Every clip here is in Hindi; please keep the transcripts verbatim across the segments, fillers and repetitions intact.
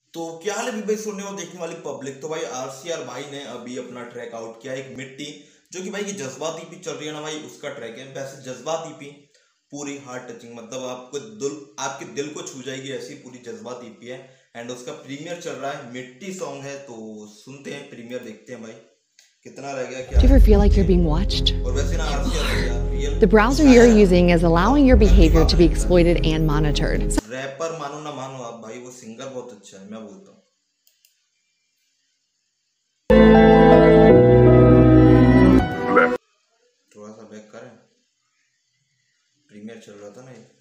तो क्या हाल है भाई सुनने और देखने वाली पब्लिक। तो भाई आरसीआर भाई ने अभी अपना ट्रैक आउट किया, एक मिट्टी, जो कि भाई की जज्बात ईपी चल रही है ना भाई, उसका ट्रैक है। वैसे जज्बात ईपी पूरी हार्ट टचिंग, मतलब आपको दिल आपके दिल को छू जाएगी, ऐसी पूरी जज्बात ईपी है। एंड उसका प्रीमियर चल रहा है, मिट्टी सॉन्ग है, तो सुनते हैं प्रीमियर, देखते हैं भाई कितना रह गया क्या। Do you ever feel like you're being watched? और वैसे ना RCR The browser you're using is allowing your behavior to be exploited and monitored. Rapper मानो ना मानो आप भाई, वो सिंगर बहुत अच्छा है, मैं बोलता हूँ। थोड़ा सा बैक करें, प्रीमियर चल रहा था ना ये।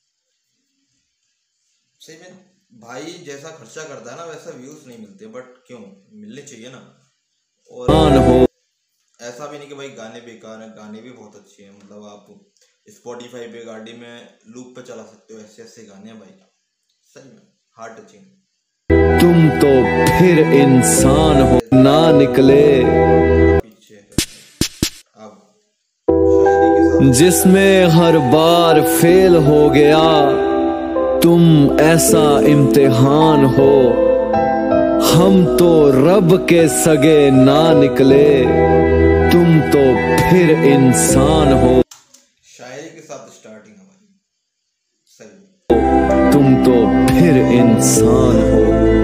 सही में भाई जैसा खर्चा करता है ना वैसा व्यूज नहीं मिलते, बट क्यों मिलने चाहिए ना। और ऐसा भी नहीं कि भाई गाने बेकार हैं, गाने भी बहुत अच्छे हैं। मतलब आप स्पॉटिफाई पे गाड़ी में लूप पे चला सकते हो, ऐसे ऐसे गाने हैं भाई, सही में हार्ट टचिंग। तुम तो फिर इंसान हो ना निकले पीछे अब जिसमें हर बार फेल हो गया, तुम ऐसा इम्तिहान हो। हम तो रब के सगे ना निकले, तुम तो फिर इंसान हो। शायरी के साथ स्टार्टिंग हमारी, सही तुम तो फिर इंसान हो।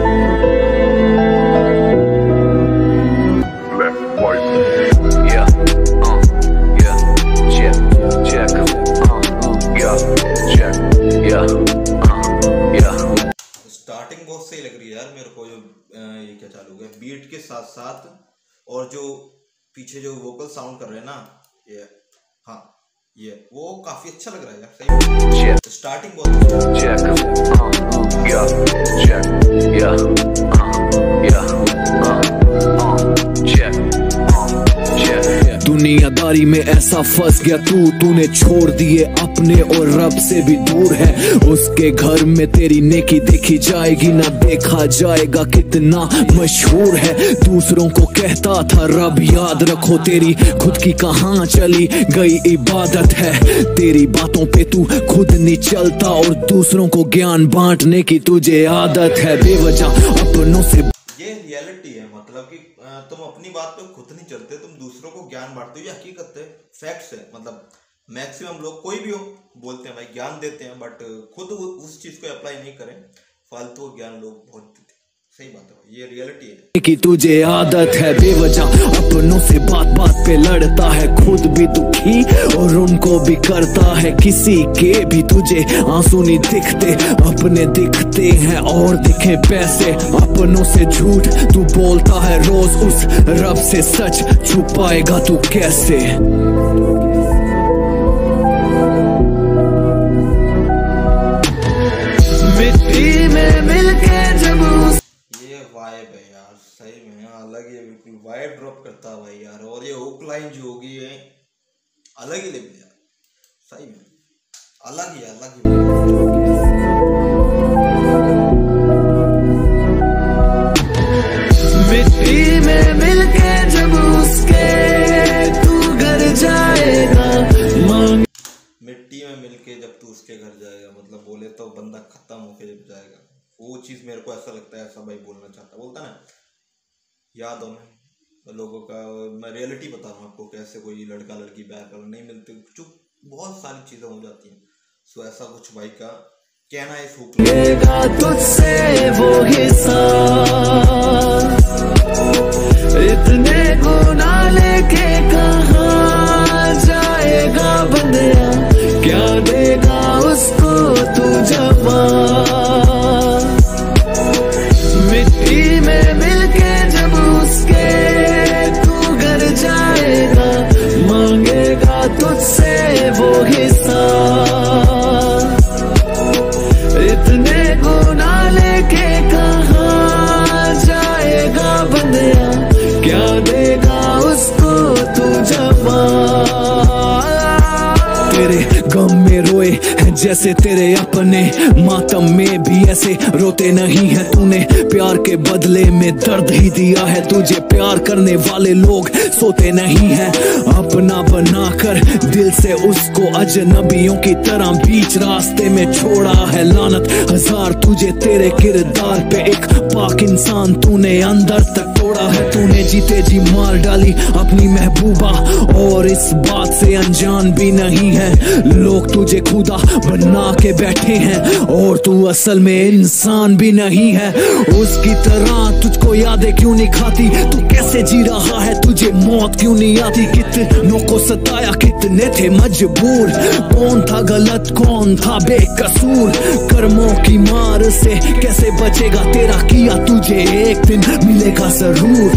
स्टार्टिंग बहुत सही लग रही है यार मेरे को, जो ये क्या चालू है बीट के साथ साथ, और जो पीछे जो वोकल साउंड कर रहे हैं ना ये, हाँ ये वो काफी अच्छा लग रहा है यार, सही स्टार्टिंग बहुत दुनियादारी में ऐसा फंस गया तू, तूने छोड़ दिए अपने और रब से भी दूर है। उसके घर में तेरी नेकी देखी जाएगी ना, देखा जाएगा कितना मशहूर है। दूसरों को कहता था रब याद रखो, तेरी खुद की कहाँ चली गई इबादत है। तेरी बातों पे तू खुद नहीं चलता और दूसरों को ज्ञान बांटने की तुझे आदत है। बेवजह अपनों से, ये रियलिटी है, मतलब कि तुम अपनी बात पे खुद नहीं चलते, तुम दूसरों को ज्ञान बांटते हो, ये हकीकत है, फैक्ट्स है। मतलब मैक्सिमम लोग कोई भी हो बोलते हैं भाई ज्ञान देते हैं, बट खुद उस चीज को अप्लाई नहीं करें, फालतू ज्ञान लोग बहुत देते हैं। सही बात है, ये रियलिटी है कि तुझे आदत है। बेवजह अपनों से बात बात पे लड़ता है, खुद भी दुखी और उनको भी करता है। किसी के भी तुझे आंसू नहीं दिखते, अपने दिखते हैं और दिखे पैसे। अपनों से झूठ तू बोलता है रोज, उस रब से सच छुपाएगा तू कैसे। मिट्टी में मिलके जब वाइब है यार, सही में अलग ही बिल्कुल वाइब ड्रॉप करता है भाई यार। और ये हुक लाइन जो होगी है अलग ही लेवल यार, सही में अलग ही अलग ही। मिट्टी में मिलके जब उसके तू घर जाएगा, मिट्टी में मिलके जब तू उसके घर जाएगा, मतलब बोले तो बंदा खत्म होके जब जाएगा, वो चीज मेरे को ऐसा लगता है, ऐसा भाई बोलना चाहता बोलता ना। याद हो मैं लोगों का, मैं रियलिटी बता रहा हूँ आपको, कैसे कोई लड़का लड़की बैक कर नहीं मिलते, चुप बहुत सारी चीजें हो जाती हैं। सो ऐसा कुछ भाई का कहना है, इस तुझसे वो इतने गुना लेके कहाँ जाएगा बंदिया, क्या देगा उसको तू जवाब। मिट्टी में मिलके जब उसके तू घर जाएगा, मांगेगा तुझसे वो हिसाब। इतने गुना लेके कहाँ जैसे तेरे अपने मातम में भी ऐसे रोते नहीं है। तूने प्यार के बदले में दर्द ही दिया है। तुझे प्यार करने वाले लोग सोते नहीं है। अपना बनाकर दिल से उसको अजनबियों की तरह बीच रास्ते में छोड़ा है। लानत हजार तुझे तेरे किरदार पे, एक पाक इंसान तूने अंदर तक तोड़ा है। तूने जीते जी मार डाली अपनी महबूबा और इस बात से अनजान भी नहीं है। लोग तुझे खुदा बना के बैठे हैं और तू असल में इंसान भी नहीं है। उसकी तरह तुझको यादें क्यों नहीं खाती? तू कैसे जी रहा है? तुझे मौत क्यों नहीं आती? कितनों को सताया, कितने थे मजबूर। कौन था गलत, कौन था बेकसूर? कर्मों की मार से कैसे बचेगा? तेरा किया तुझे एक दिन मिलेगा जरूर।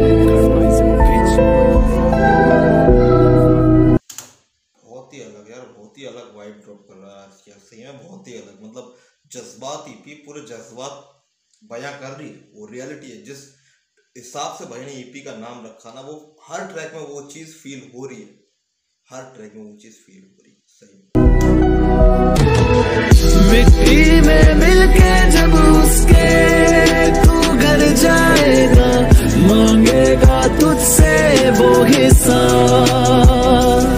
बहुत ही अलग यार, बहुत ही अलग वाइब ड्रॉप कर रहा है आज की। सही में बहुत ही अलग, मतलब जज्बात ईपी पूरे जज्बात बयां कर रही है। वो रियलिटी है, जिस हिसाब से भाई ने ईपी का नाम रखा ना, वो हर ट्रैक में वो चीज फील हो रही है। हर ट्रैक में वो चीज फील हो रही है। सही मिट्टी में मिलके जब उसके तू घर जाएगा, मांगेगा तुझसे वो हिसाब।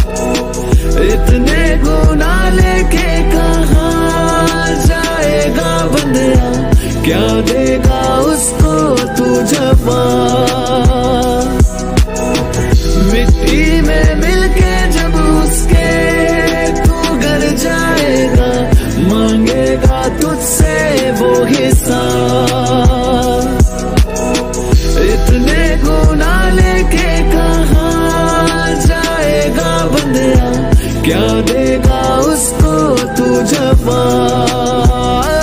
इतने गुनाह लेके कहाँ जाएगा बंदया, क्या देगा उसको तू जवाब। मिट्टी में मिलके जब उसके तू घर जाएगा, मांगेगा तुझसे वो हिसाब। इतने गुनाह लेके कहाँ जाएगा बंदया, क्या देगा उसको तू जवाब।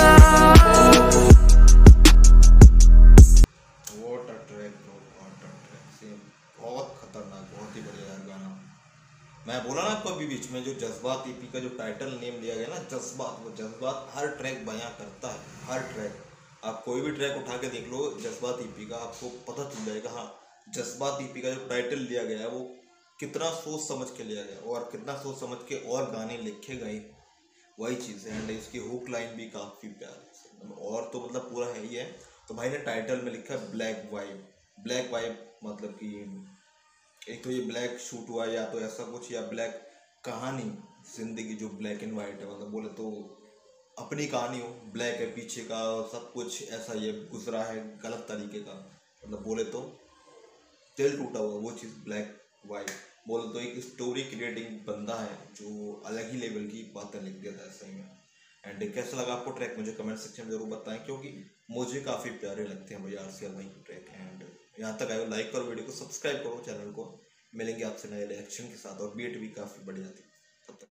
बहुत खतरनाक, बहुत ही बढ़िया यार गाना। मैं बोला ना आपको अभी बीच में, जो जज्बात ईपी का जो टाइटल नेम लिया गया ना, जज्बात, वो जज्बात हर ट्रैक बयां करता है। हर ट्रैक, आप कोई भी ट्रैक उठा के देख लो जज्बात ईपी का, आपको पता चल जाएगा हाँ जज्बात ईपी का जो टाइटल लिया गया है वो कितना सोच समझ के लिया गया और कितना सोच समझ के और गाने लिखे गए, वही चीज़ है। एंड इसकी हुक लाइन भी काफ़ी प्यारी, और तो मतलब पूरा है ही है। तो भाई ने टाइटल में लिखा है ब्लैक वाइब। ब्लैक वाइब मतलब कि एक तो ये ब्लैक शूट हुआ, या तो ऐसा कुछ, या ब्लैक कहानी, जिंदगी जो ब्लैक एंड वाइट है, मतलब बोले तो अपनी कहानी हो, ब्लैक है पीछे का, सब कुछ ऐसा ये गुजरा है गलत तरीके का, मतलब बोले तो दिल टूटा हुआ, वो चीज़ ब्लैक वाइट। बोले तो एक स्टोरी क्रिएटिंग बंदा है जो अलग ही लेवल की बातें लिख देता है सही में। एंड कैसा लगा आपको ट्रैक, मुझे कमेंट सेक्शन में जरूर बताएं, क्योंकि मुझे काफ़ी प्यारे लगते हैं भाई आरसीएल भाई के ट्रैक। एंड यहाँ तक आए लाइक करो, वीडियो को सब्सक्राइब करो, चैनल को। मिलेंगे आपसे नए रिएक्शन के साथ, और बीट भी काफ़ी बढ़िया थी। तब तक